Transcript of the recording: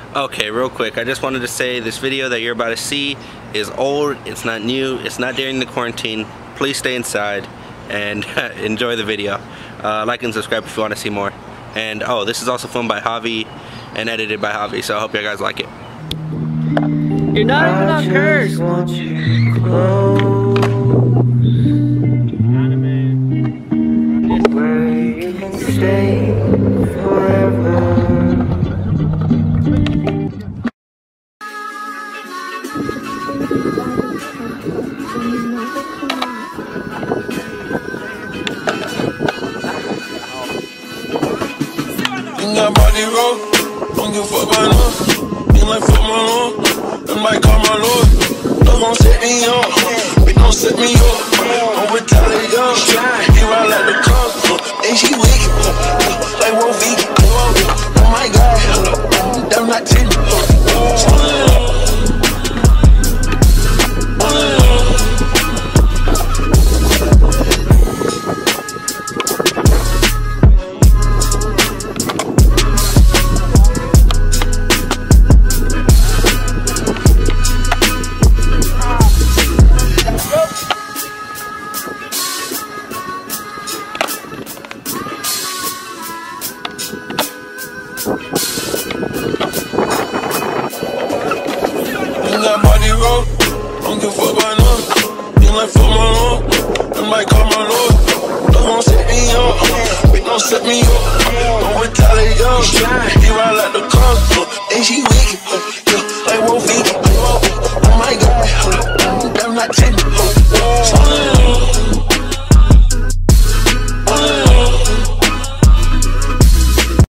Okay, real quick, I just wanted to say this video that you're about to see is old, it's not new, it's not during the quarantine. Please stay inside and enjoy the video. Like and subscribe if you want to see more. And oh, this is also filmed by Javi and edited by Javi, so I hope you guys like it. You're not even on curse. Want you close, where you can stay forever. Got body roll, don't give a fuck by no. Ain't like fuck my lord, that might call my lord. Don't gon' set me up, bitch don't set me up. I'm retaliate young, he ride like the club, and she wicked, like one vegan. Oh my god, I'm not 10. Got body roll, don't give a fuck by no. Ain't like fuck my lord, that might call my lord. Don't gon' set me up, bitch don't set me up. I'm retaliate young,